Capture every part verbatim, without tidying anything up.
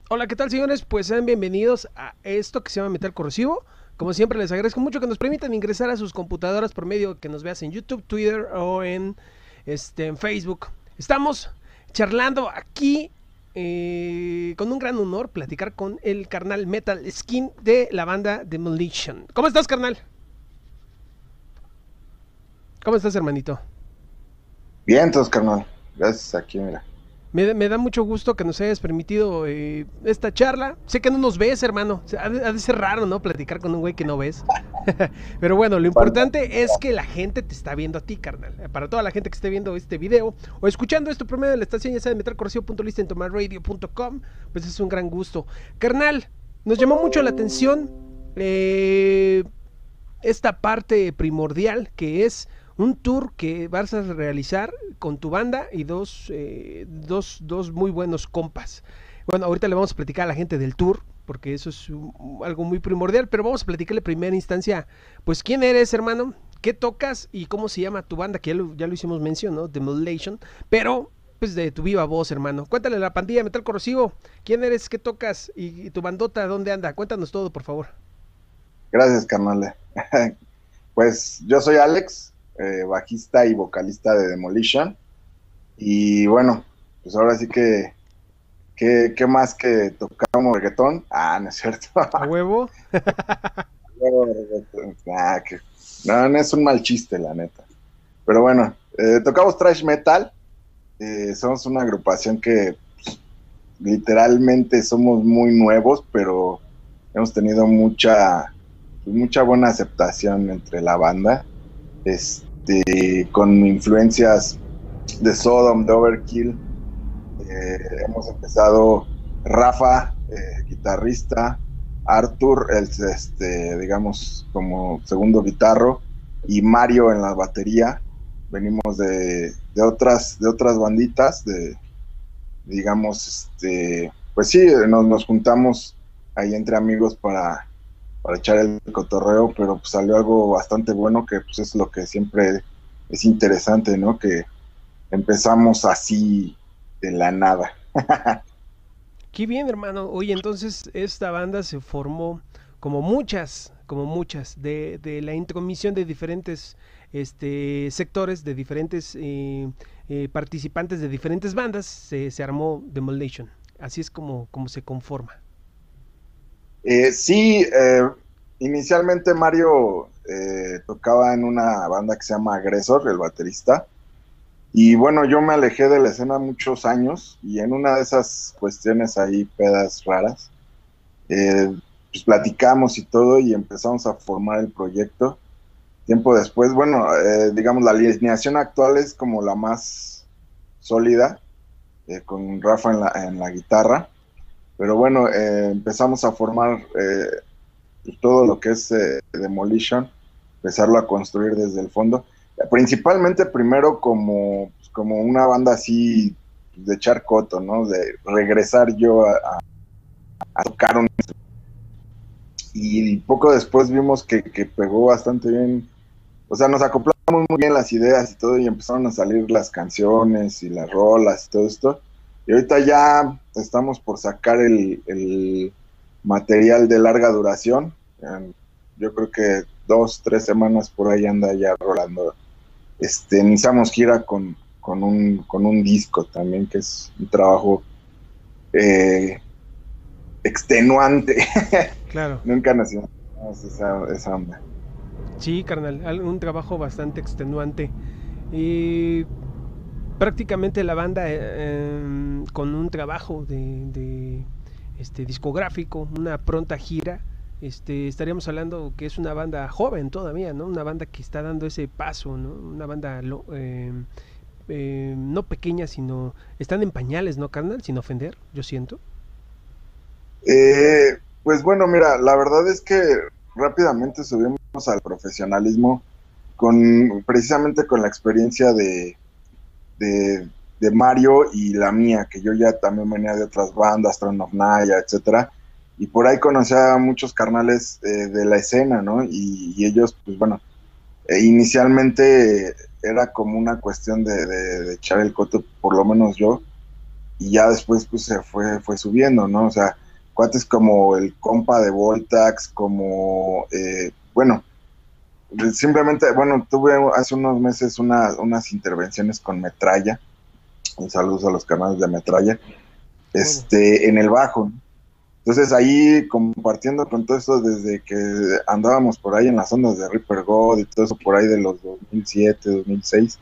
Hola, ¿qué tal, señores? Pues sean bienvenidos a esto que se llama Metal Corrosivo. Como siempre, les agradezco mucho que nos permitan ingresar a sus computadoras por medio que nos veas en YouTube, Twitter o en, este, en Facebook. Estamos charlando aquí eh, con un gran honor platicar con el carnal Metal Skin de la banda Demolition. ¿Cómo estás, carnal? ¿Cómo estás, hermanito? Bien, entonces, carnal. Gracias, aquí, mira. Me, me da mucho gusto que nos hayas permitido eh, esta charla. Sé que no nos ves, hermano. Ha de, ha de ser raro, ¿no? Platicar con un güey que no ves. Pero bueno, lo Falta. importante es que la gente te está viendo a ti, carnal. Para toda la gente que esté viendo este video o escuchando esto por medio de la estación, ya saben, metal corrosivo punto listentoman radio punto com, pues es un gran gusto. Carnal, nos llamó mucho la atención eh, esta parte primordial que es un tour que vas a realizar con tu banda y dos, eh, dos, dos muy buenos compas. Bueno, ahorita le vamos a platicar a la gente del tour, porque eso es un, algo muy primordial, pero vamos a platicarle en primera instancia, pues, ¿quién eres, hermano? ¿Qué tocas? ¿Y cómo se llama tu banda? Que ya lo, ya lo hicimos mención, ¿no? Demolition, pero, pues, de tu viva voz, hermano. Cuéntale a la pandilla Metal Corrosivo, ¿quién eres? ¿Qué tocas? ¿Y, y tu bandota dónde anda? Cuéntanos todo, por favor. Gracias, carnal. Pues yo soy Alex, eh, bajista y vocalista de Demolition. Y bueno, pues ahora sí que, que, ¿qué más que tocamos reggaetón? Ah, no es cierto. ¿A huevo? Ah, que, no, no es un mal chiste, la neta. Pero bueno, eh, tocamos thrash metal. Eh, somos una agrupación que pues, literalmente somos muy nuevos, pero hemos tenido mucha mucha buena aceptación entre la banda, este, con influencias de Sodom, de Overkill. Eh, hemos empezado Rafa, eh, guitarrista, Arthur, el, este, digamos, como segundo guitarro, y Mario en la batería. Venimos de, de otras, de otras banditas, de, digamos, este, pues sí, nos, nos juntamos ahí entre amigos para para echar el cotorreo, pero pues salió algo bastante bueno, que pues es lo que siempre es interesante, ¿no? Que empezamos así de la nada. Qué bien, hermano. Oye, entonces esta banda se formó como muchas, como muchas, de, de la intromisión de diferentes este, sectores, de diferentes eh, eh, participantes de diferentes bandas, se, se armó Demolition. Así es como, como se conforma. Eh, sí, eh, inicialmente Mario eh, tocaba en una banda que se llama Agresor, el baterista, y bueno, yo me alejé de la escena muchos años, y en una de esas cuestiones ahí, pedas raras, eh, pues platicamos y todo, y empezamos a formar el proyecto. Tiempo después, bueno, eh, digamos, la alineación actual es como la más sólida, eh, con Rafa en la, en la guitarra, pero bueno, eh, empezamos a formar eh, todo lo que es eh, Demolition, empezarlo a construir desde el fondo, principalmente primero como, pues, como una banda así de echar coto, ¿no? De regresar yo a, a, a tocar un... Y poco después vimos que, que pegó bastante bien, o sea, nos acoplamos muy bien las ideas y todo, y empezaron a salir las canciones y las rolas y todo esto. Y ahorita ya estamos por sacar el, el material de larga duración. Yo creo que dos, tres semanas por ahí anda ya rolando. Este, iniciamos gira con, con, un, con un disco también, que es un trabajo eh, extenuante. Claro. Nunca nos imaginamos esa, esa onda. Sí, carnal, un trabajo bastante extenuante. Y prácticamente la banda eh, con un trabajo de, de este discográfico, una pronta gira, este estaríamos hablando que es una banda joven todavía, ¿no? Una banda que está dando ese paso, ¿no? Una banda lo, eh, eh, no pequeña, sino están en pañales, ¿no, carnal? Sin ofender, yo siento. Eh, pues bueno, mira, la verdad es que rápidamente subimos al profesionalismo con precisamente con la experiencia de, de, de Mario y la mía, que yo ya también venía de otras bandas, Throne of Naya, etcétera, y por ahí conocía a muchos carnales eh, de la escena, ¿no? Y, y ellos, pues bueno, eh, inicialmente era como una cuestión de, de, de echar el coto, por lo menos yo, y ya después pues se fue, fue subiendo, ¿no? O sea, cuates como el compa de Voltax, como, eh, bueno, simplemente, bueno, tuve hace unos meses una, unas intervenciones con Metralla, un saludo a los canales de Metralla, Huevo. este, en el bajo, ¿no? Entonces ahí compartiendo con todo eso desde que andábamos por ahí en las ondas de Reaper God y todo eso por ahí de los dos mil siete, dos mil seis,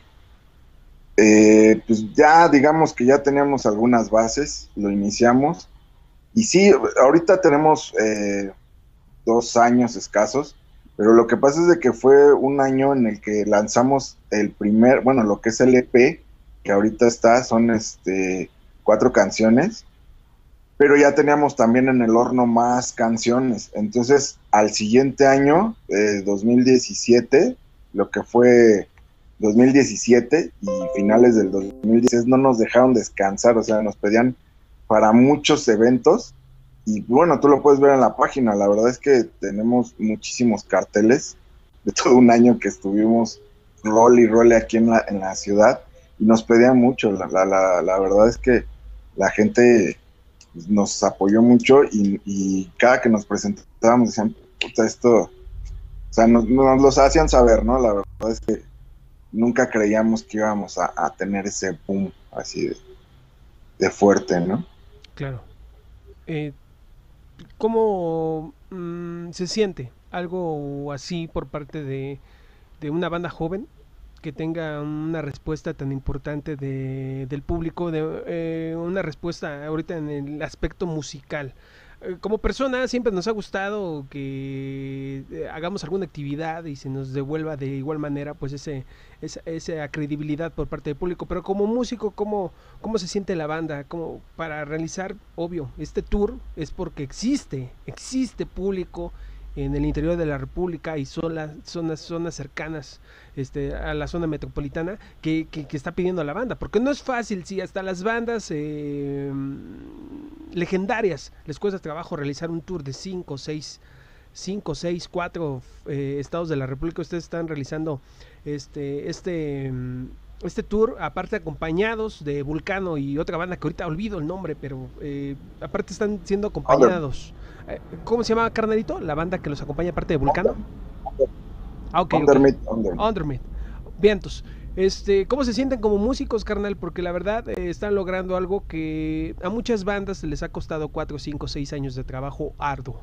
eh, pues ya digamos que ya teníamos algunas bases, lo iniciamos y sí, ahorita tenemos eh, dos años escasos, pero lo que pasa es de que fue un año en el que lanzamos el primer, bueno, lo que es el E P, que ahorita está, son este cuatro canciones, pero ya teníamos también en el horno más canciones. Entonces, al siguiente año, eh, dos mil diecisiete, lo que fue dos mil diecisiete y finales del dos mil dieciséis, no nos dejaron descansar, o sea, nos pedían para muchos eventos. Y bueno, tú lo puedes ver en la página, la verdad es que tenemos muchísimos carteles de todo un año que estuvimos rol y role aquí en la, en la ciudad, y nos pedían mucho, la, la, la, la verdad es que la gente nos apoyó mucho y, y cada que nos presentábamos decían, puta, esto, o sea, nos, nos los hacían saber, ¿no? La verdad es que nunca creíamos que íbamos a, a tener ese boom así de, de fuerte, ¿no? Claro. Eh, ¿Cómo mm, se siente algo así por parte de, de una banda joven que tenga una respuesta tan importante de, del público, de eh, una respuesta ahorita en el aspecto musical? Eh, Como persona siempre nos ha gustado que eh, hagamos alguna actividad y se nos devuelva de igual manera pues ese, esa, esa credibilidad por parte del público, pero como músico, ¿cómo, cómo se siente la banda? Como para realizar, obvio, este tour es porque existe, existe público en el interior de la República y son las zonas, zonas cercanas este, a la zona metropolitana que, que, que está pidiendo a la banda. Porque no es fácil, si hasta las bandas eh, legendarias les cuesta trabajo realizar un tour de cinco seis cinco seis cuatro eh, estados de la República. Ustedes están realizando este, este, este tour, aparte acompañados de Vulcano y otra banda que ahorita olvido el nombre, pero eh, aparte están siendo Under, acompañados. Eh, ¿Cómo se llama, carnalito? La banda que los acompaña aparte de Vulcano. under, Ah, ok, ok. Undermid, Undermid. Undermid. Vientos. Este, ¿cómo se sienten como músicos, carnal? Porque la verdad eh, están logrando algo que a muchas bandas les ha costado cuatro, cinco, seis años de trabajo arduo.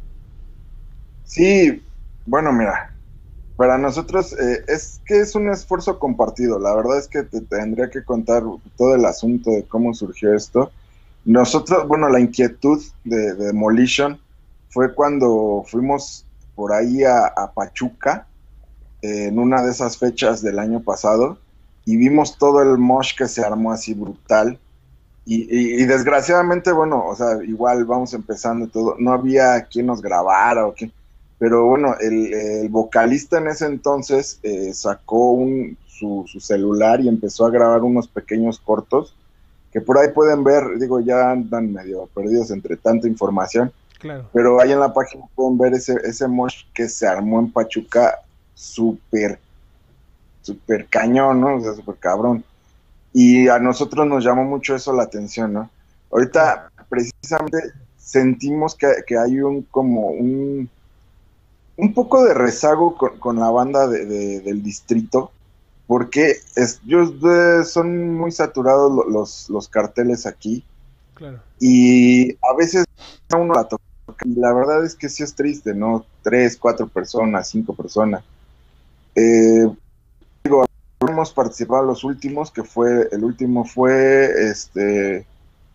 Sí, bueno, mira, para nosotros eh, es que es un esfuerzo compartido. La verdad es que te tendría que contar todo el asunto de cómo surgió esto. Nosotros, bueno, la inquietud de, de Demolition fue cuando fuimos por ahí a, a Pachuca eh, en una de esas fechas del año pasado y vimos todo el mosh que se armó así brutal. Y, y, y desgraciadamente, bueno, o sea, igual vamos empezando y todo, no había quien nos grabara o quien, pero bueno, el, el vocalista en ese entonces eh, sacó un, su, su celular y empezó a grabar unos pequeños cortos que por ahí pueden ver, digo, ya andan medio perdidos entre tanta información, Claro. pero ahí en la página pueden ver ese, ese mosh que se armó en Pachuca, súper, súper cañón, ¿no? O sea, súper cabrón. Y a nosotros nos llamó mucho eso la atención, ¿no? Claro. Ahorita, precisamente, sentimos que, que hay un, como un, un poco de rezago con, con la banda de, de, del distrito, porque es, yo, eh, son muy saturados lo, los, los carteles aquí, Claro. y a veces uno la toca, y la verdad es que sí es triste, ¿no? Tres, cuatro personas, cinco personas. Eh, digo, hemos participado en los últimos, que fue, el último fue, este,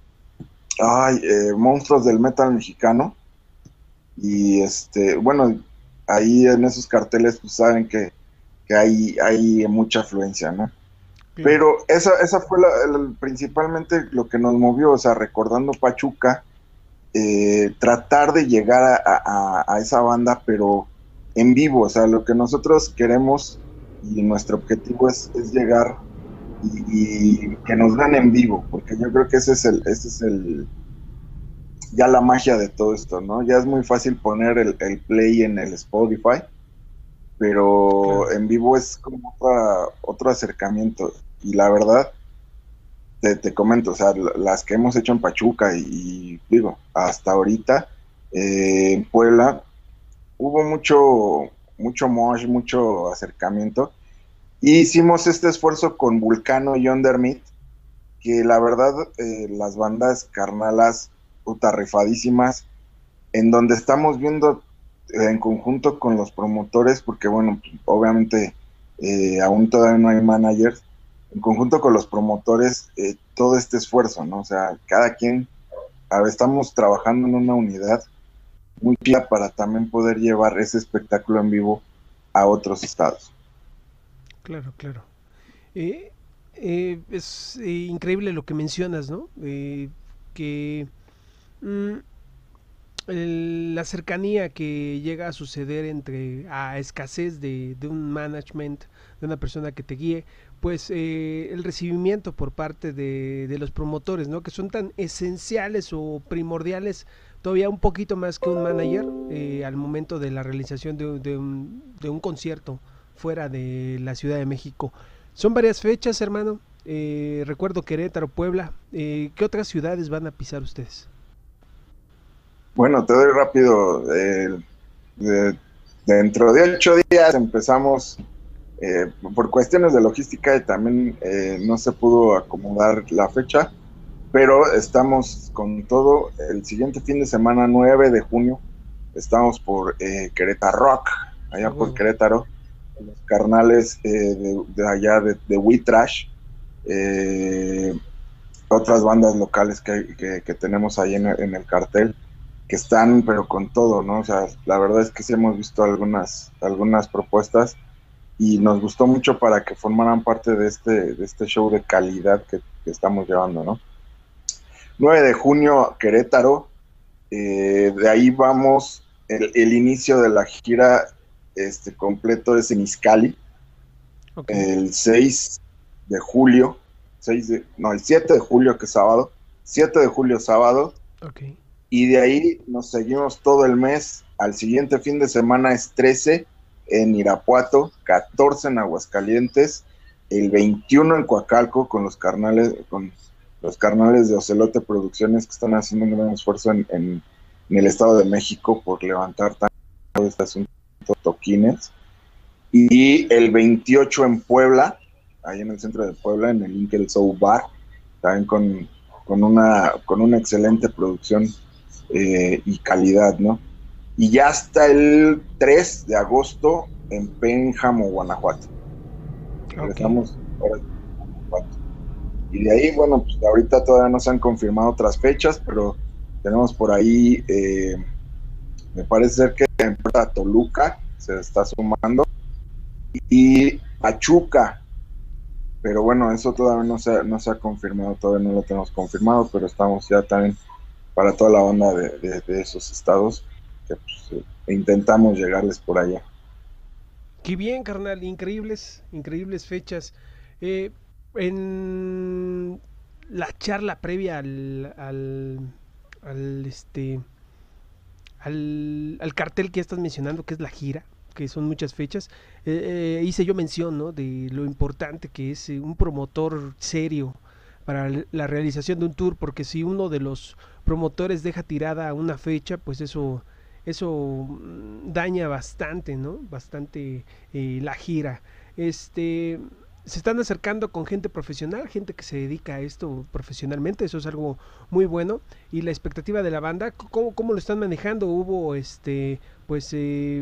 ay, eh, Monstruos del Metal Mexicano, y este, bueno, ahí en esos carteles, pues saben que, que hay, hay mucha afluencia, ¿no? Claro. Pero esa, esa fue la, el, principalmente lo que nos movió, o sea, recordando Pachuca, eh, tratar de llegar a, a, a esa banda, pero en vivo, o sea, lo que nosotros queremos y nuestro objetivo es, es llegar y, y, que nos vean en vivo, porque yo creo que ese es el, ese es el, ya la magia de todo esto, ¿no? Ya es muy fácil poner el, el play en el Spotify, pero Claro. en vivo es como otra, otro acercamiento, y la verdad, te, te comento, o sea, las que hemos hecho en Pachuca y, y digo, hasta ahorita eh, en Puebla hubo mucho, mucho mosh, mucho acercamiento. Y hicimos este esfuerzo con Vulcano y Undermeat, que la verdad, eh, las bandas carnalas, puta, rifadísimas, en donde estamos viendo eh, en conjunto con los promotores, porque bueno, obviamente eh, aún todavía no hay managers, en conjunto con los promotores, eh, todo este esfuerzo, ¿no? O sea, cada quien, a ver, estamos trabajando en una unidad muy clara para también poder llevar ese espectáculo en vivo a otros estados. Claro, claro. Eh, eh, es eh, increíble lo que mencionas, ¿no? Eh, que mm, el- la cercanía que llega a suceder entre a escasez de, de un management, de una persona que te guíe, pues eh, el recibimiento por parte de, de los promotores, ¿no? Que son tan esenciales o primordiales, todavía un poquito más que un manager, eh, al momento de la realización de, de un, de un concierto fuera de la Ciudad de México. Son varias fechas, hermano. Eh, recuerdo Querétaro, Puebla. Eh, ¿qué otras ciudades van a pisar ustedes? Bueno, te doy rápido. Eh, de- dentro de ocho días empezamos, eh, por cuestiones de logística y también eh, no se pudo acomodar la fecha, pero estamos con todo. El siguiente fin de semana, nueve de junio, estamos por eh, Querétaro Rock, A allá por huevo. Querétaro, los carnales eh, de, de allá de, de We Trash, eh, otras bandas locales que, que, que tenemos ahí en el, en el cartel, que están pero con todo, ¿no? O sea, la verdad es que sí hemos visto algunas, algunas propuestas y nos gustó mucho para que formaran parte de este, de este show de calidad que, que estamos llevando, ¿no? nueve de junio, Querétaro, eh, de ahí vamos, el, el, inicio de la gira este, completo es en Izcali, Ok, el seis de julio, seis de, no, el siete de julio, que es sábado, siete de julio sábado, ok. y de ahí nos seguimos todo el mes. Al siguiente fin de semana es trece en Irapuato, catorce en Aguascalientes, el veintiuno en Coacalco con los carnales, con los carnales de Ocelote Producciones, que están haciendo un gran esfuerzo en, en, en el Estado de México por levantar todo este asunto de toquines. Y el veintiocho en Puebla, ahí en el centro de Puebla, en el Inkel Soul Bar, también con, con, una, con una excelente producción eh, y calidad, ¿no? Y ya hasta el tres de agosto en Pénjamo, Guanajuato. Ok. Regresamos ahora a Guanajuato. Y de ahí, bueno, pues ahorita todavía no se han confirmado otras fechas, pero tenemos por ahí, eh, me parece ser que en Toluca se está sumando, y Pachuca, pero bueno, eso todavía no se, no se ha confirmado, todavía no lo tenemos confirmado, pero estamos ya también para toda la onda de, de, de esos estados, que pues, eh, intentamos llegarles por allá. Qué bien, carnal. Increíbles, increíbles fechas. Eh, en la charla previa al, al, al, este, al, al cartel que estás mencionando, que es la gira, que son muchas fechas, eh, eh, hice yo mención, ¿no? De lo importante que es eh, un promotor serio para la realización de un tour, porque si uno de los promotores deja tirada una fecha, pues eso eso mm, daña bastante, ¿no? Bastante eh, la gira. Este, se están acercando con gente profesional, gente que se dedica a esto profesionalmente, eso es algo muy bueno. Y la expectativa de la banda, ¿cómo, cómo lo están manejando? ¿Hubo este pues eh,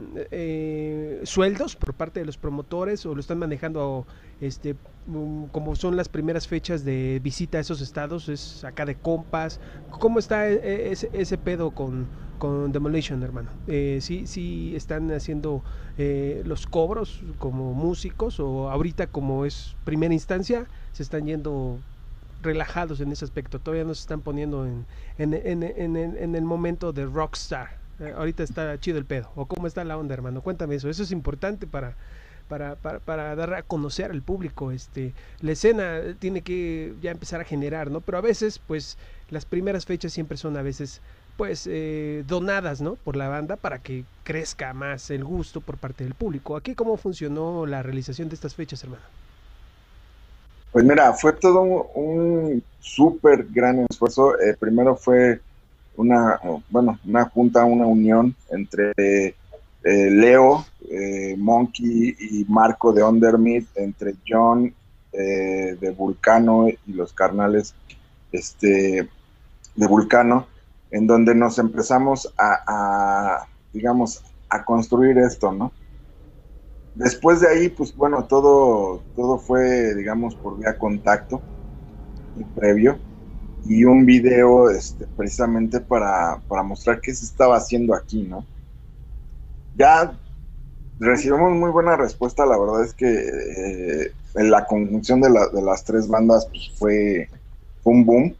eh, sueldos por parte de los promotores o lo están manejando este um, como son las primeras fechas de visita a esos estados, es acá de compas? ¿Cómo está ese, ese pedo con, con Demolition, hermano? Eh, ¿sí, sí están haciendo eh, los cobros como músicos o ahorita como es primera instancia se están yendo relajados en ese aspecto? Todavía no se están poniendo en, en, en, en, en el momento de rockstar. Eh, ahorita está chido el pedo. ¿O cómo está la onda, hermano? Cuéntame eso. Eso es importante para, para, para, para dar a conocer al público. Este, la escena tiene que ya empezar a generar, ¿no? Pero a veces, pues, las primeras fechas siempre son a veces pues eh, donadas, ¿no? Por la banda para que crezca más el gusto por parte del público. ¿Aquí cómo funcionó la realización de estas fechas, hermano? Pues mira, fue todo un, un súper gran esfuerzo. Eh, primero fue una, bueno, una junta, una unión entre eh, Leo, eh, Monkey y Marco de Undermeat, entre John eh, de Vulcano y los carnales este, de Vulcano, en donde nos empezamos a, a, digamos, a construir esto, ¿no? Después de ahí, pues bueno, todo, todo fue, digamos, por vía contacto y previo, y un video este, precisamente para, para mostrar qué se estaba haciendo aquí, ¿no? Ya recibimos muy buena respuesta, la verdad es que eh, la conjunción de, la, de las tres bandas pues, fue, fue un boom.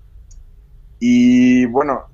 Y bueno,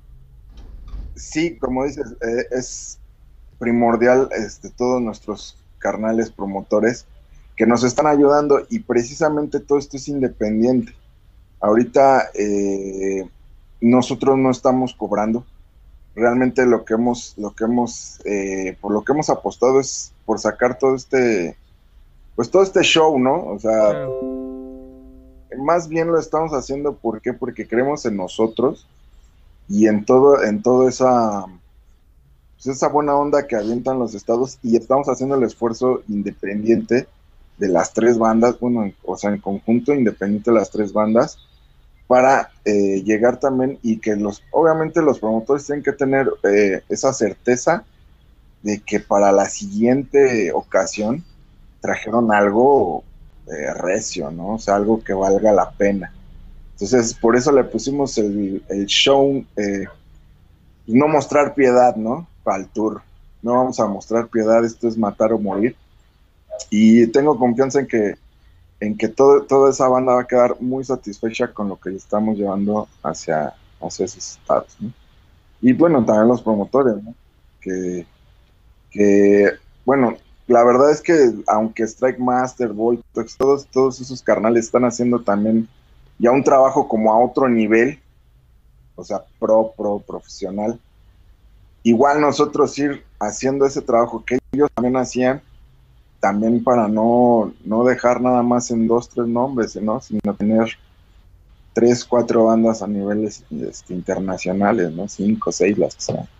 sí, como dices, eh, es primordial este, todos nuestros carnales promotores que nos están ayudando y precisamente todo esto es independiente. Ahorita eh, nosotros no estamos cobrando. Realmente lo que hemos, lo que hemos, eh, por lo que hemos apostado es por sacar todo este, pues todo este show, ¿no? O sea, Claro. más bien lo estamos haciendo, ¿por qué? Porque creemos en nosotros y en todo, en toda esa, pues esa buena onda que avientan los estados y estamos haciendo el esfuerzo independiente de las tres bandas, bueno, en- o sea, en conjunto independiente de las tres bandas, para eh, llegar también y que los, obviamente los promotores tienen que tener eh, esa certeza de que para la siguiente ocasión trajeron algo eh, recio, ¿no? O sea, algo que valga la pena. Entonces, por eso le pusimos el, el show, eh, no mostrar piedad, ¿no? Para el tour. No vamos a mostrar piedad, esto es matar o morir. Y tengo confianza en que en que todo, toda esa banda va a quedar muy satisfecha con lo que estamos llevando hacia, hacia esos estados, ¿no? Y bueno, también los promotores, ¿no? Que, que, bueno, la verdad es que aunque Strike Master, Voltex, todos, todos esos carnales están haciendo también ya un trabajo como a otro nivel, o sea, pro, pro, profesional. Igual nosotros ir haciendo ese trabajo que ellos también hacían, también para no, no dejar nada más en dos, tres nombres, ¿no? Sino tener tres, cuatro bandas a niveles este, internacionales, ¿no? Cinco, seis, las que sean.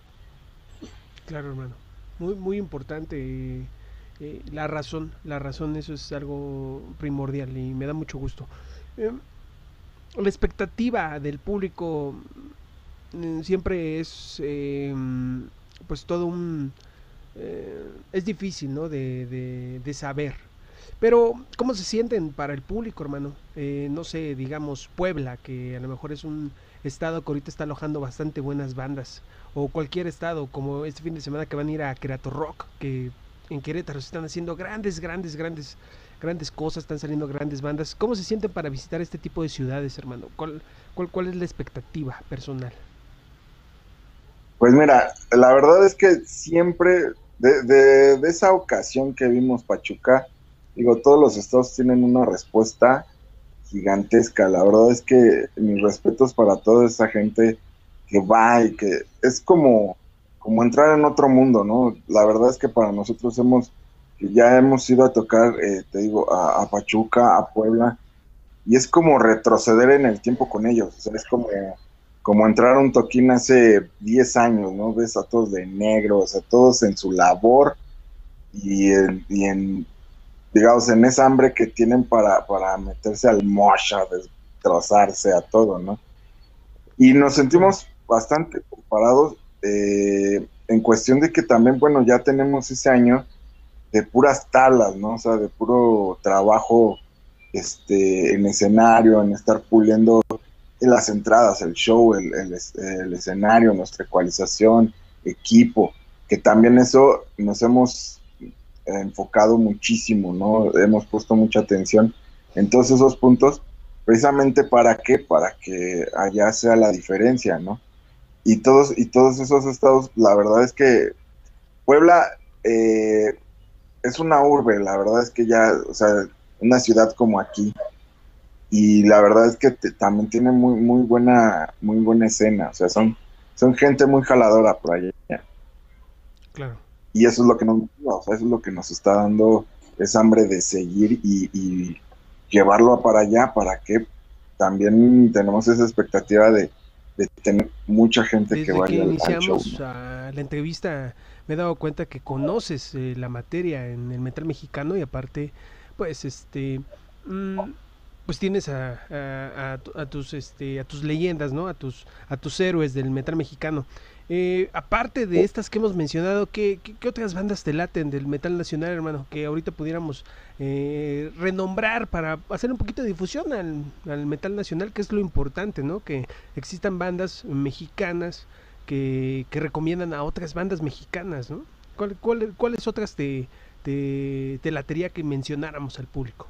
Claro, hermano. Muy, muy importante. eh, eh, la razón, la razón, eso es algo primordial y me da mucho gusto. Eh, la expectativa del público mm, siempre es, eh, pues todo un, eh, es difícil, ¿no? De, de, de saber. Pero, ¿cómo se sienten para el público, hermano? Eh, no sé, digamos Puebla, que a lo mejor es un estado que ahorita está alojando bastante buenas bandas. O cualquier estado, como este fin de semana que van a ir a Querétaro Rock, que en Querétaro se están haciendo grandes, grandes, grandes, grandes cosas, están saliendo grandes bandas. ¿Cómo se sienten para visitar este tipo de ciudades, hermano? ¿Cuál, cuál, cuál es la expectativa personal? Pues mira, la verdad es que siempre, de, de, de esa ocasión que vimos Pachuca, digo, todos los estados tienen una respuesta gigantesca. La verdad es que mis respetos para toda esa gente que va y que es como, como entrar en otro mundo, ¿no? La verdad es que para nosotros hemos, ya hemos ido a tocar, eh, te digo, a, a Pachuca, a Puebla, y es como retroceder en el tiempo con ellos, o sea, es como, como entrar a un toquín hace diez años, ¿no? Ves a todos de negro, o sea, todos en su labor y en, y en digamos, en esa hambre que tienen para, para meterse al mosh, a destrozarse, a todo, ¿no? Y nos Claro. sentimos bastante preparados eh, en cuestión de que también, bueno, ya tenemos ese año de puras tablas, ¿no? O sea, de puro trabajo este, en escenario, en estar puliendo las entradas, el show, el, el, el escenario, nuestra ecualización, equipo, que también eso nos hemos enfocado muchísimo, ¿no? Hemos puesto mucha atención en todos esos puntos, precisamente para qué, para que allá sea la diferencia, ¿no? Y todos, y todos esos estados, la verdad es que Puebla eh, es una urbe, la verdad es que ya, o sea, una ciudad como aquí, y la verdad es que te, también tiene muy, muy buena, muy buena escena, o sea, son, son gente muy jaladora por allá. Claro. Y eso es lo que nos, o sea, eso es lo que nos está dando esa hambre de seguir y, y llevarlo para allá, para que también tenemos esa expectativa de, de tener mucha gente que Desde que vaya al, al show, iniciamos ¿no? ah, la entrevista me he dado cuenta que conoces eh, la materia en el metal mexicano y aparte, pues, este, mm, pues tienes a, a, a tu- a tus, este, a tus leyendas, ¿no? A tus, a tus héroes del metal mexicano. Eh, aparte de estas que hemos mencionado, ¿qué, qué, qué otras bandas te laten del metal nacional, hermano? Que ahorita pudiéramos eh, renombrar para hacer un poquito de difusión al, al metal nacional, que es lo importante, ¿no? Que existan bandas mexicanas que, que recomiendan a otras bandas mexicanas, ¿no? ¿Cuál, cuál- cuáles otras te, te, te latería que mencionáramos al público?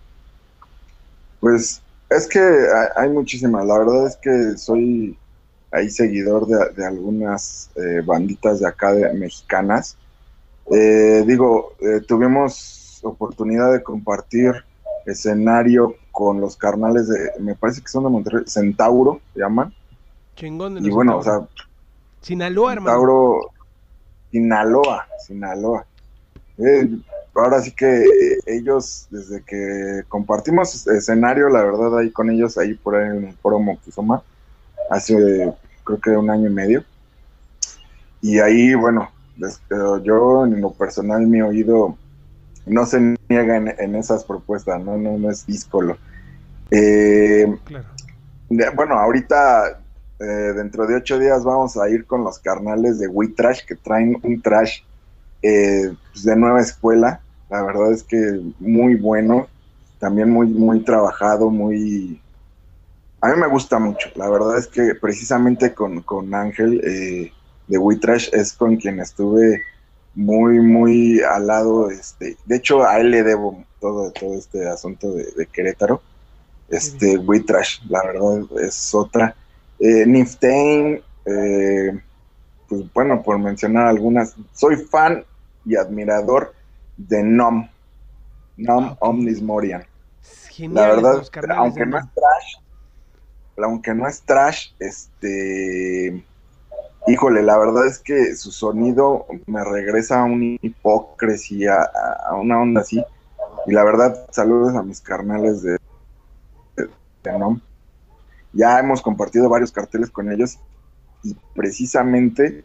Pues es que hay, hay muchísimas, la verdad es que soy ahí seguidor de, de algunas eh, banditas de acá de mexicanas. Eh, digo, eh, tuvimos oportunidad de compartir escenario con los carnales de, me parece que son de Monterrey, Centauro, se llaman. Chingón de Y los bueno, o Centauro. sea, Sinaloa, hermano. Centauro, Sinaloa, Sinaloa. Eh, ahora sí que eh, ellos, desde que compartimos escenario, la verdad, ahí con ellos, ahí por ahí en el Foro Moctezuma, hace creo que un año y medio. Y ahí, bueno, des- eh, yo en lo personal, mi oído no se niega en, en esas propuestas, no, no, no es díscolo. Eh, Claro. de- bueno, ahorita, eh, dentro de ocho días vamos a ir con los carnales de We Trash, que traen un trash eh, pues de nueva escuela. La verdad es que muy bueno, también muy, muy trabajado, muy... A mí me gusta mucho. La verdad es que precisamente con, con Ángel eh, de We Trash es con quien estuve muy, muy al lado. Este, de hecho, a él le debo todo, todo este asunto de, de Querétaro. Qué bien. Este, We Trash, la verdad es otra. Eh, Niftain, eh, pues bueno, por mencionar algunas, soy fan y admirador de Nom, Ah, Nom ok. Omnis Morian. La Geniales verdad, los carnales de aunque no es Nom. trash, aunque no es trash, este, híjole, la verdad es que su sonido me regresa a una hipocresía, a, a una onda así. Y la verdad, saludos a mis carnales de, de, de Nom. Ya hemos compartido varios carteles con ellos y precisamente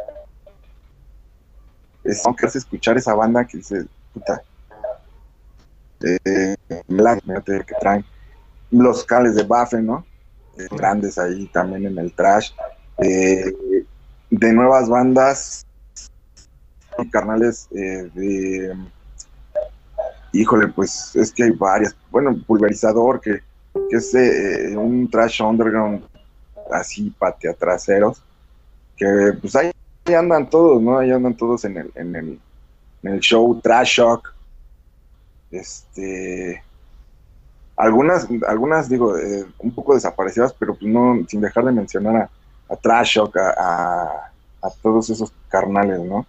es que hace escuchar esa banda que dice, puta, eh, la que traen los cales de Bafe, ¿no? Eh, Claro. grandes ahí también en el trash. Eh, de nuevas bandas, carnales eh, de... Híjole, pues es que hay varias. Bueno, Pulverizador, que, que es eh, un trash underground así patea traseros, que pues ahí, ahí andan todos, ¿no? Ahí andan todos en el, en el, en el show Trash Shock. Este, algunas, algunas digo, eh, un poco desaparecidas, pero pues no, sin dejar de mencionar a, a Trash Shock, a, a, a todos esos carnales, ¿no?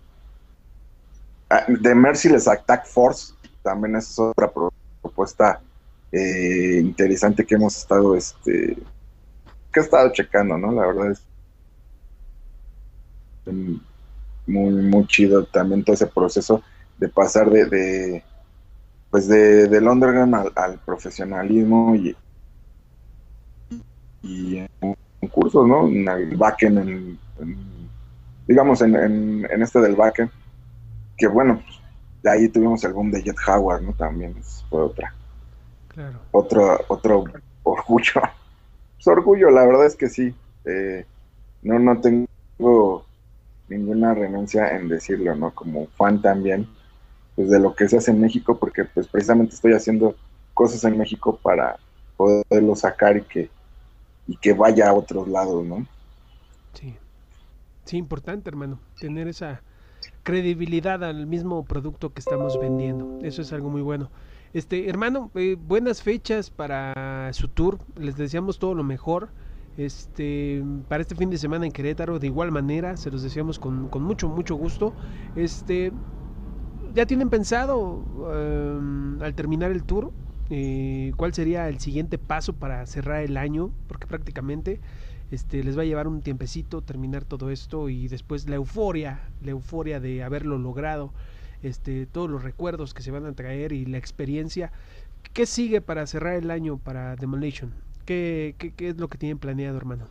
A, de Merciless Attack Force, también es otra pro, propuesta eh, interesante que hemos estado, este, que he estado checando, ¿no? La verdad es muy, muy chido también todo ese proceso de pasar de, de pues de, del underground al, al profesionalismo y, y en, en cursos, ¿no? En el backend, en, en, digamos, en, en, en, este del backend, que bueno, pues, de ahí tuvimos el boom de Jet Howard, ¿no? También fue otra, Claro. otro, otro orgullo. Pues orgullo, la verdad es que sí. Eh, no, no tengo ninguna renuncia en decirlo, ¿no? Como fan también, pues de lo que se hace en México, porque pues precisamente estoy haciendo cosas en México para poderlo sacar y que, y que vaya a otros lados, ¿no? Sí. Sí, importante, hermano. Tener esa credibilidad al mismo producto que estamos vendiendo. Eso es algo muy bueno. Este, hermano, eh, buenas fechas para su tour. Les deseamos todo lo mejor. Este, para este fin de semana en Querétaro, de igual manera, se los deseamos con, con mucho, mucho gusto. Este, ¿ya tienen pensado um, al terminar el tour eh, cuál sería el siguiente paso para cerrar el año? Porque prácticamente este, les va a llevar un tiempecito terminar todo esto y después la euforia, la euforia de haberlo logrado, este, todos los recuerdos que se van a traer y la experiencia ¿qué sigue para cerrar el año para Demolition? ¿Qué, qué, qué es lo que tienen planeado, hermano?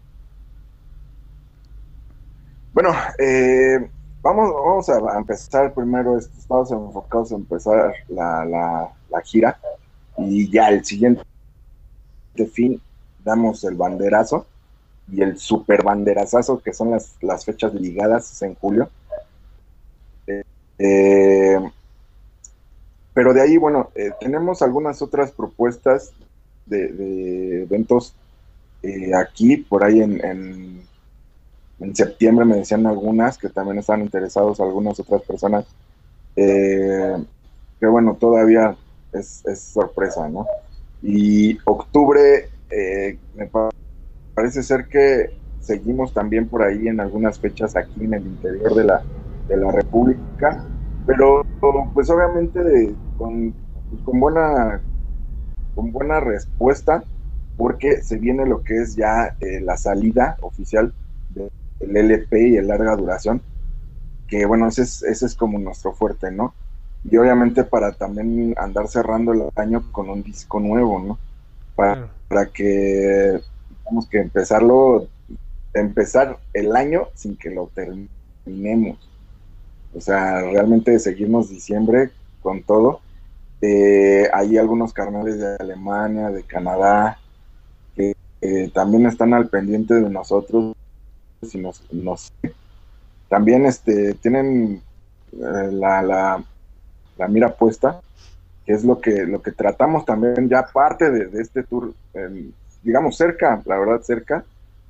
Bueno, eh, vamos, vamos a empezar primero, estamos enfocados en empezar la, la, la gira y ya el siguiente fin damos el banderazo y el super banderazazo, que son las, las fechas ligadas en julio. Eh, eh, pero de ahí, bueno, eh, tenemos algunas otras propuestas de, de eventos eh, aquí, por ahí en, en, en septiembre me decían algunas que también están interesados, algunas otras personas, eh, que bueno, todavía es, es sorpresa, ¿no? Y octubre, eh, me parece ser que seguimos también por ahí en algunas fechas aquí en el interior de la, de la República, pero pues obviamente de, con, pues, con buena con buena respuesta, porque se viene lo que es ya eh, la salida oficial del L P y el larga duración, que bueno, ese es, ese es como nuestro fuerte, ¿no? Y obviamente para también andar cerrando el año con un disco nuevo, ¿no? Para, Claro. para que tenemos que empezarlo, empezar el año sin que lo terminemos. O sea, realmente seguimos diciembre con todo. Eh, hay algunos carnales de Alemania, de Canadá, que eh, también están al pendiente de nosotros y nos, nos también este, tienen eh, la, la, la mira puesta, que es lo que, lo que tratamos también ya parte de, de este tour, eh, digamos cerca, la verdad cerca,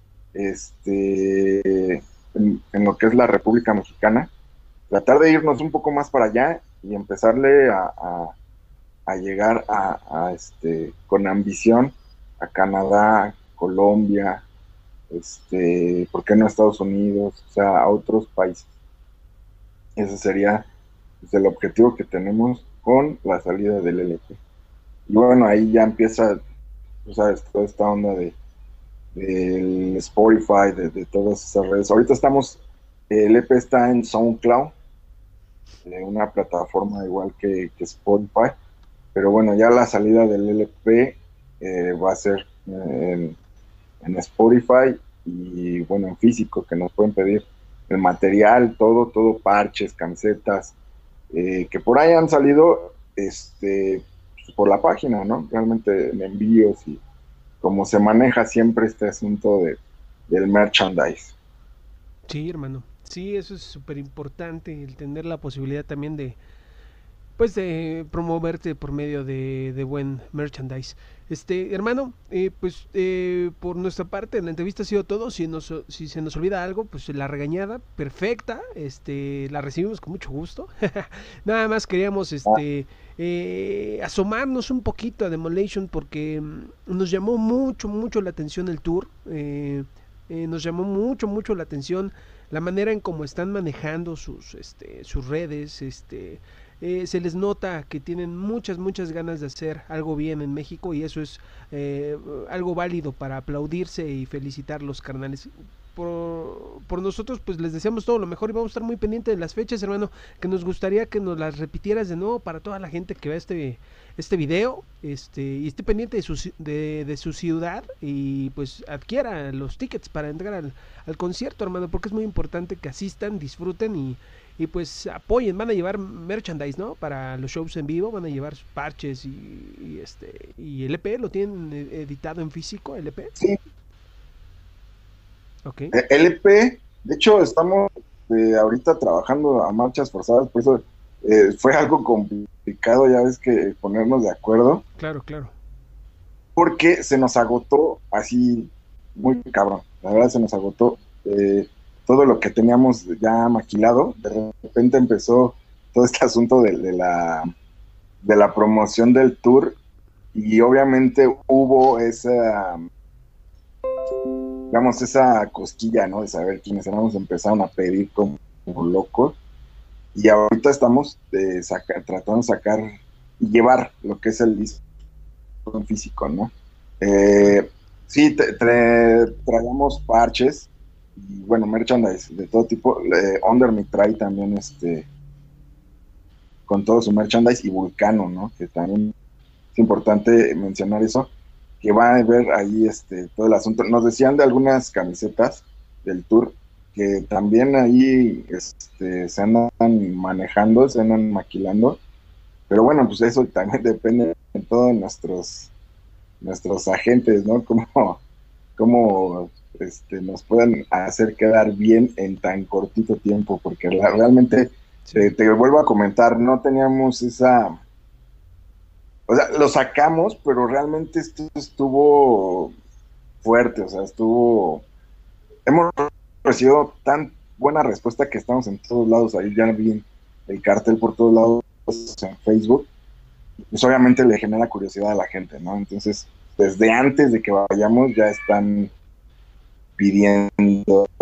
este, en, en lo que es la República Mexicana, tratar de irnos un poco más para allá y empezarle a, a, a llegar a, a este, con ambición a Canadá, Colombia, este, ¿por qué no Estados Unidos? O sea, a otros países. Ese sería pues, el objetivo que tenemos con la salida del L P. Y bueno, ahí ya empieza, tú sabes, toda esta onda de del Spotify, de, de todas esas redes. Ahorita estamos, el E P está en SoundCloud, eh, una plataforma igual que, que Spotify, pero bueno, ya la salida del L P eh, va a ser en, en Spotify y bueno, en físico, que nos pueden pedir el material, todo, todo, parches, camisetas, eh, que por ahí han salido este, pues, por la página, ¿no? Realmente en envíos y cómo se maneja siempre este asunto de, del merchandise. Sí, hermano. Sí, eso es súper importante, el tener la posibilidad también de, pues, de promoverte por medio de, de buen merchandise. Este, hermano, eh, pues, eh, por nuestra parte, en la entrevista ha sido todo. Si, nos, si se nos olvida algo, pues la regañada, perfecta, este, la recibimos con mucho gusto. Nada más queríamos, Ah, este, eh, asomarnos un poquito a Demolition porque mm, nos llamó mucho, mucho la atención el tour. Eh, eh, nos llamó mucho, mucho la atención la manera en cómo están manejando sus, este, sus redes, este, eh, se les nota que tienen muchas, muchas ganas de hacer algo bien en México y eso es eh, algo válido para aplaudirse y felicitar los carnales. Por, por nosotros pues les deseamos todo lo mejor y vamos a estar muy pendientes de las fechas, hermano, que nos gustaría que nos las repitieras de nuevo para toda la gente que vea este este video, este y esté pendiente de su, de, de su ciudad y pues adquiera los tickets para entrar al, al concierto, hermano, porque es muy importante que asistan, disfruten y, y pues apoyen. Van a llevar merchandise, ¿no? Para los shows en vivo, van a llevar parches y, y este y el E P lo tienen editado en físico, el E P. sí, Ok. L P, de hecho estamos eh, ahorita trabajando a marchas forzadas, por eso eh, fue algo complicado, ya ves que ponernos de acuerdo, Claro, claro. porque se nos agotó así muy cabrón, la verdad se nos agotó eh, todo lo que teníamos ya maquilado, de repente empezó todo este asunto de, de, la, de la promoción del tour y obviamente hubo esa, digamos, esa cosquilla, ¿no? De saber quiénes éramos, empezaron a pedir como, como locos y ahorita estamos eh, saca, tratando de sacar y llevar lo que es el disco en físico, ¿no? Claro. Eh, sí, tra tra traemos parches y bueno, merchandise de todo tipo. Eh, Under Me trae también este con todo su merchandise y Vulcano, ¿no? Que también es importante mencionar eso, que va a ver ahí este, todo el asunto. Nos decían de algunas camisetas del tour que también ahí este, se andan manejando, se andan maquilando, pero bueno, pues eso también depende de todos nuestros, nuestros agentes, ¿no? Cómo, cómo este, nos puedan hacer quedar bien en tan cortito tiempo, porque la, realmente, Sí. te, te vuelvo a comentar, no teníamos esa... O sea, lo sacamos, pero realmente esto estuvo fuerte, o sea, estuvo... Hemos recibido tan buena respuesta que estamos en todos lados, ahí ya vi el cartel por todos lados en Facebook, pues obviamente le genera curiosidad a la gente, ¿no? Entonces, desde antes de que vayamos ya están pidiendo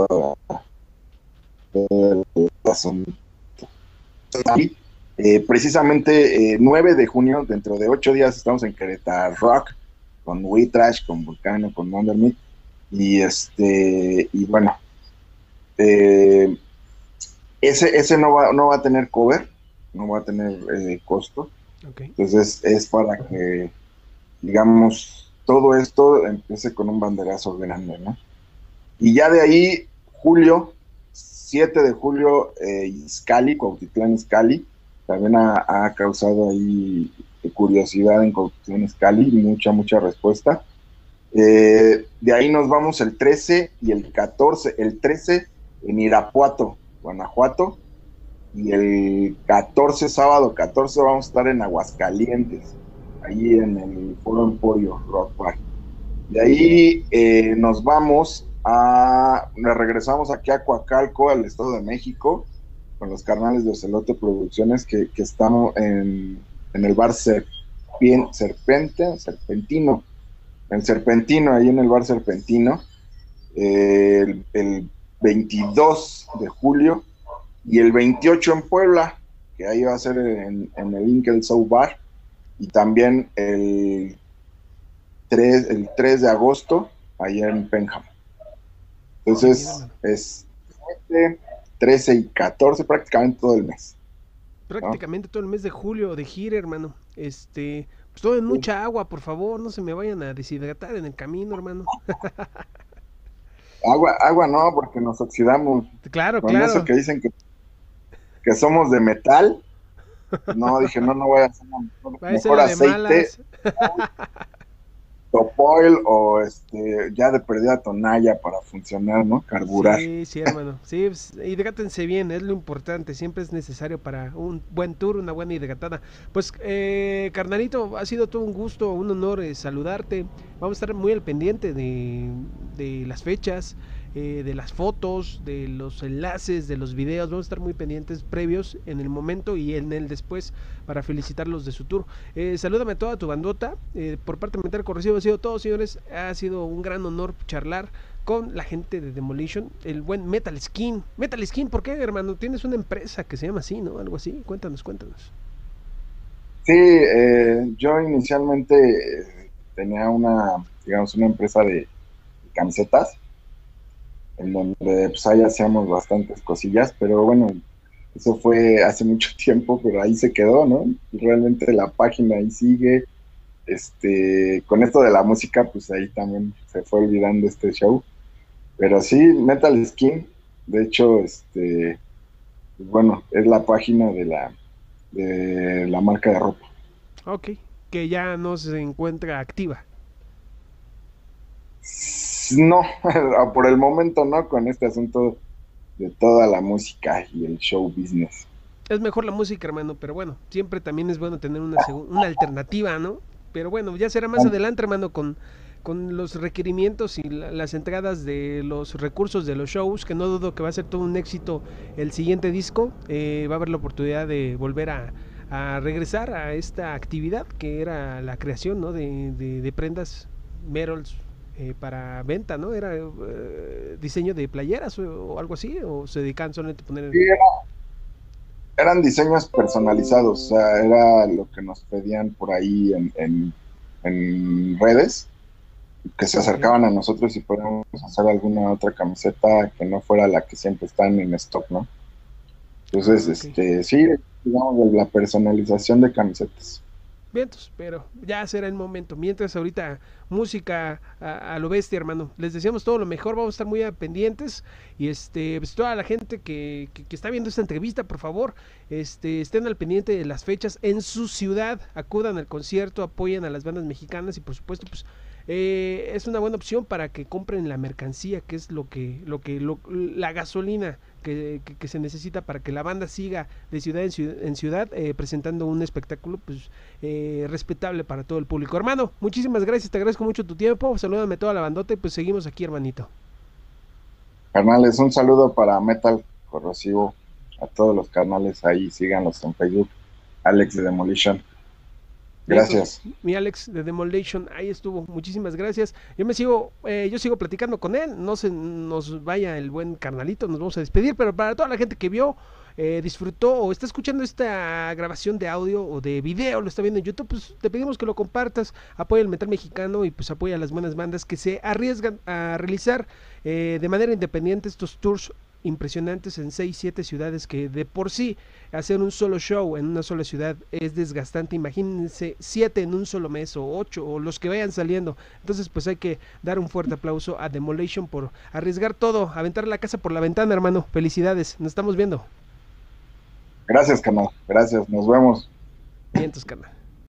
todo el asunto. Y, eh, precisamente eh, nueve de junio, dentro de ocho días, estamos en Querétaro Rock, con We Trash, con Vulcano, con Underneath, y este, y bueno, eh, ese, ese no va, no va a tener cover, no va a tener eh, costo, Okay. entonces es para que, digamos, todo esto empiece con un banderazo grande, ¿no? Y ya de ahí, julio, siete de julio, eh, Izcalli, Cuautitlán Izcalli, también ha, ha causado ahí curiosidad en Cuautitlán Izcalli, mucha, mucha respuesta. Eh, de ahí nos vamos el trece y el catorce, el trece en Irapuato, Guanajuato, y el catorce, sábado catorce, vamos a estar en Aguascalientes, ahí en el Foro Emporio Rock Bar. De ahí eh, nos vamos a, nos regresamos aquí a Coacalco, al Estado de México, con los carnales de Ocelote Producciones, que, que estamos en, en el bar Serpien, Serpente, Serpentino, el Serpentino, ahí en el bar Serpentino, eh, el, el veintidós de julio, y el veintiocho en Puebla, que ahí va a ser en, en el Inkel Soul Bar, y también el tres, el tres de agosto, allá en Penham. Entonces, es trece y catorce, prácticamente todo el mes. Prácticamente ¿no? todo el mes de julio de gira, hermano. Este, pues tomen mucha agua, por favor, no se me vayan a deshidratar en el camino, hermano. Agua, agua no, porque nos oxidamos. Claro, Con claro. eso que dicen que, que somos de metal. No, dije, no, no voy a hacer Va mejor aceite. Topoil o este, ya de perdida tonalla para funcionar, ¿no? Carburar. Sí, sí, hermano. Sí, pues, hidrátense bien, es lo importante. Siempre es necesario para un buen tour, una buena hidratada. Pues, eh, carnalito, ha sido todo un gusto, un honor eh, saludarte. Vamos a estar muy al pendiente de, de las fechas, eh, de las fotos, de los enlaces, de los videos. Vamos a estar muy pendientes previos en el momento y en el después para felicitarlos de su tour. Eh, salúdame a toda tu bandota. Eh, por parte de Metal Corrosivo ha sido todo, señores. Ha sido un gran honor charlar con la gente de Demolition, el buen Metal Skin. Metal Skin, ¿por qué, hermano? Tienes una empresa que se llama así, ¿no? Algo así. Cuéntanos, cuéntanos. Sí, eh, yo inicialmente eh, tenía una, digamos, una empresa de, de camisetas, en donde pues ahí hacíamos bastantes cosillas, pero bueno, eso fue hace mucho tiempo, pero ahí se quedó, ¿no? Y realmente la página ahí sigue. Este, con esto de la música, pues ahí también se fue olvidando este show. Pero sí, Metal Skin, de hecho, este, pues bueno, es la página de la, de la marca de ropa. Ok, que ya no se encuentra activa. No, por el momento no, con este asunto de toda la música y el show business. Es mejor la música, hermano, pero bueno, siempre también es bueno tener una, una alternativa, ¿no? Pero bueno, ya será más adelante, hermano, con, con los requerimientos y la, las entradas de los recursos de los shows, que no dudo que va a ser todo un éxito el siguiente disco. Eh, va a haber la oportunidad de volver a, a regresar a esta actividad que era la creación, ¿no? de, de, de prendas, metals, eh, para venta, ¿no? Era eh, diseño de playeras o, o algo así, o se dedican solamente a poner... Sí, era, eran diseños personalizados, o sea, era lo que nos pedían por ahí en, en, en redes, que se acercaban a nosotros y podíamos hacer alguna otra camiseta que no fuera la que siempre están en stock, ¿no? Entonces, ah, okay. este, sí, digamos, la personalización de camisetas. Vientos, pero ya será el momento. Mientras ahorita música a, a lo bestia, hermano. Les deseamos todo lo mejor, vamos a estar muy pendientes. Y este, pues toda la gente que, que, que está viendo esta entrevista, por favor, este, estén al pendiente de las fechas en su ciudad, acudan al concierto, apoyen a las bandas mexicanas y por supuesto, pues eh, es una buena opción para que compren la mercancía, que es lo que, lo que, lo, la gasolina que, que, que se necesita para que la banda siga de ciudad en ciudad, en ciudad eh, presentando un espectáculo pues eh, respetable para todo el público. Hermano, muchísimas gracias, te agradezco mucho tu tiempo, salúdame a toda la bandota y pues seguimos aquí, hermanito. Carnales, un saludo para Metal Corrosivo, a todos los carnales ahí, síganlos en Facebook, Alex de Demolition. Gracias. Entonces, mi Alex de Demolition, ahí estuvo, muchísimas gracias. Yo me sigo, eh, yo sigo platicando con él, no se nos vaya el buen carnalito, nos vamos a despedir, pero para toda la gente que vio, eh, disfrutó o está escuchando esta grabación de audio o de video, lo está viendo en YouTube, pues te pedimos que lo compartas, apoya el metal mexicano y pues apoya a las buenas bandas que se arriesgan a realizar eh, de manera independiente estos tours impresionantes en seis, siete ciudades, que de por sí hacer un solo show en una sola ciudad es desgastante. Imagínense siete en un solo mes o ocho o los que vayan saliendo. Entonces pues hay que dar un fuerte aplauso a Demolition por arriesgar todo, aventar la casa por la ventana, hermano. Felicidades, nos estamos viendo. Gracias, canal, gracias, nos vemos. Vientos, canal.